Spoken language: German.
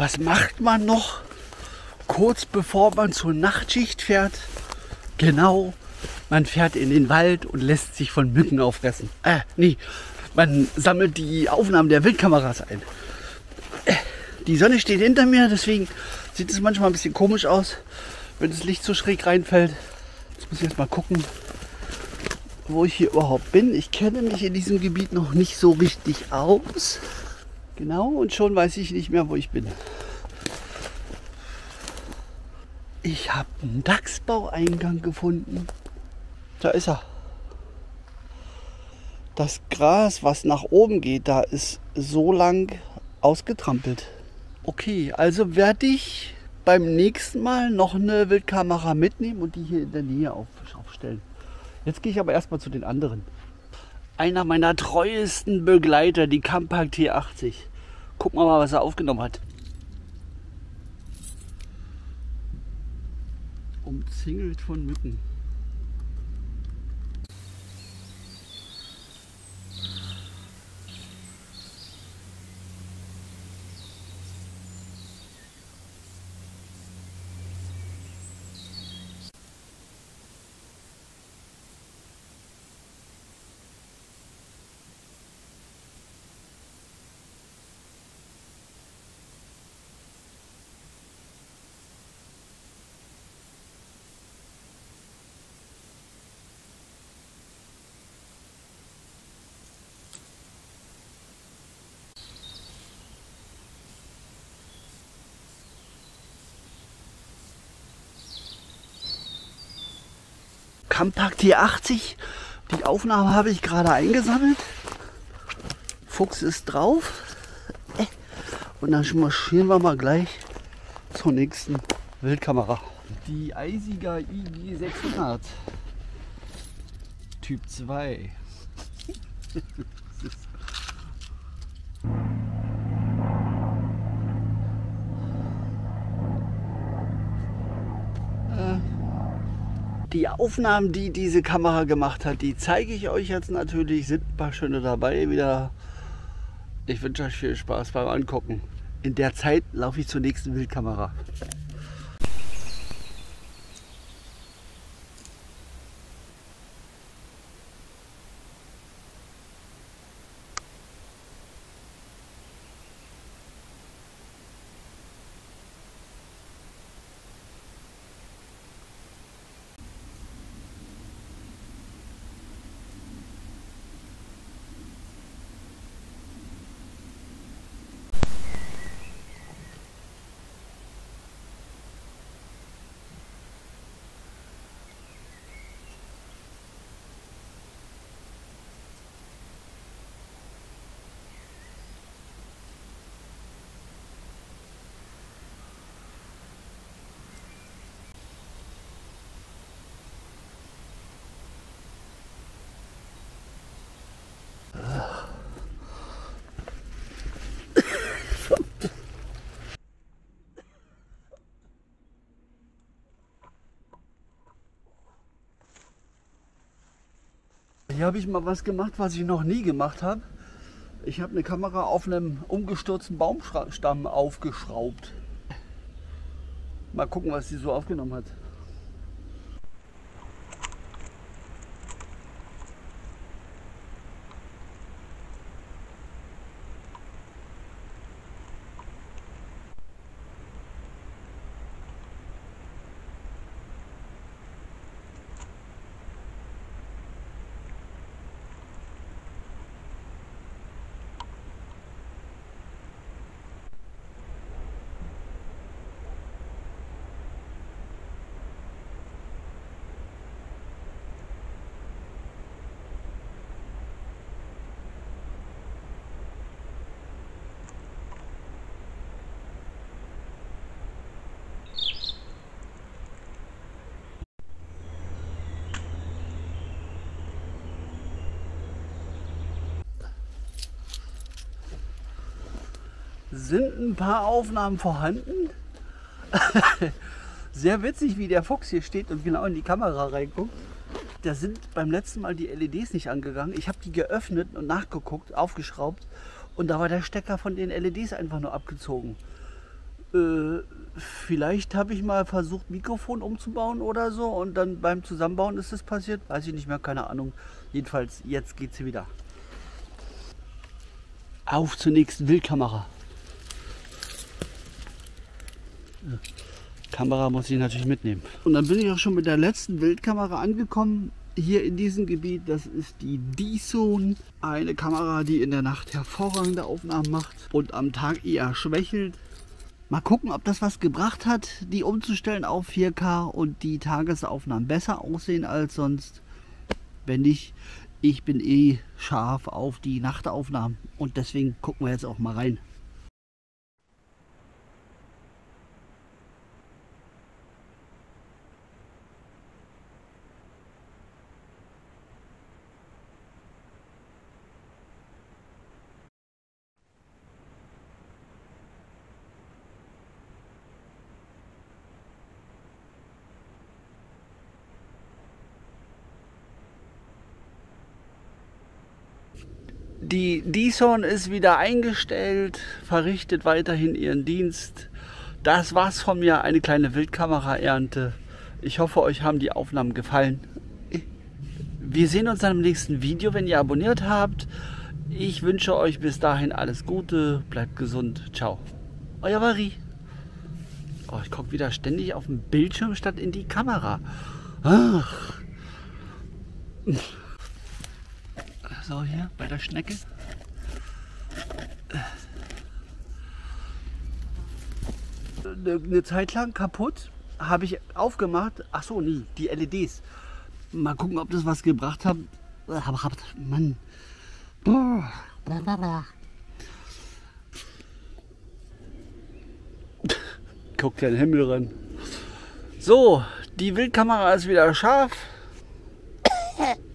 Was macht man noch kurz bevor man zur Nachtschicht fährt? Genau, man fährt in den Wald und lässt sich von Mücken auffressen. Nee, man sammelt die Aufnahmen der Wildkameras ein. Die Sonne steht hinter mir, deswegen sieht es manchmal ein bisschen komisch aus, wenn das Licht so schräg reinfällt. Jetzt muss ich erst mal gucken, wo ich hier überhaupt bin. Ich kenne mich in diesem Gebiet noch nicht so richtig aus. Genau, und schon weiß ich nicht mehr, wo ich bin. Ich habe einen Dachsbaueingang gefunden. Da ist er. Das Gras, was nach oben geht, da ist so lang ausgetrampelt. Okay, also werde ich beim nächsten Mal noch eine Wildkamera mitnehmen und die hier in der Nähe aufstellen. Jetzt gehe ich aber erstmal zu den anderen. Einer meiner treuesten Begleiter, die Campact T80. Gucken wir mal, was er aufgenommen hat. Umzingelt von Mücken. Campact T80, die Aufnahme habe ich gerade eingesammelt. Fuchs ist drauf. Und dann marschieren wir mal gleich zur nächsten Wildkamera. Die Eisiger IG 600 Typ 2. Die Aufnahmen, die diese Kamera gemacht hat, die zeige ich euch jetzt natürlich. Sind ein paar schöne dabei wieder. Ich wünsche euch viel Spaß beim Angucken. In der Zeit laufe ich zur nächsten Wildkamera. Hier habe ich mal was gemacht, was ich noch nie gemacht habe. Ich habe eine Kamera auf einem umgestürzten Baumstamm aufgeschraubt. Mal gucken, was sie so aufgenommen hat. Sind ein paar Aufnahmen vorhanden. Sehr witzig, wie der Fuchs hier steht und genau in die Kamera reinguckt. Da sind beim letzten Mal die LEDs nicht angegangen. Ich habe die geöffnet und nachgeguckt, aufgeschraubt und da war der Stecker von den LEDs einfach nur abgezogen. Vielleicht habe ich mal versucht, Mikrofon umzubauen oder so und dann beim Zusammenbauen ist es passiert. Weiß ich nicht mehr, keine Ahnung. Jedenfalls, jetzt geht sie wieder. Auf zur nächsten Wildkamera. Kamera muss ich natürlich mitnehmen. Und dann bin ich auch schon mit der letzten Wildkamera angekommen. Hier in diesem Gebiet, das ist die D-Zone. Eine Kamera, die in der Nacht hervorragende Aufnahmen macht und am Tag eher schwächelt. Mal gucken, ob das was gebracht hat, die umzustellen auf 4K und die Tagesaufnahmen besser aussehen als sonst. Wenn nicht, ich bin eh scharf auf die Nachtaufnahmen und deswegen gucken wir jetzt auch mal rein. Die D-Zone ist wieder eingestellt, verrichtet weiterhin ihren Dienst. Das war's von mir, eine kleine Wildkamera-Ernte. Ich hoffe, euch haben die Aufnahmen gefallen. Wir sehen uns dann im nächsten Video, wenn ihr abonniert habt. Ich wünsche euch bis dahin alles Gute, bleibt gesund. Ciao. Euer Vari. Oh, ich gucke wieder ständig auf den Bildschirm statt in die Kamera. Ach. So, hier bei der Schnecke. Eine Zeit lang kaputt, habe ich aufgemacht. Ach so, nee, die LEDs. Mal gucken, ob das was gebracht hat. Mann. Guckt den Himmel ran. So, die Wildkamera ist wieder scharf.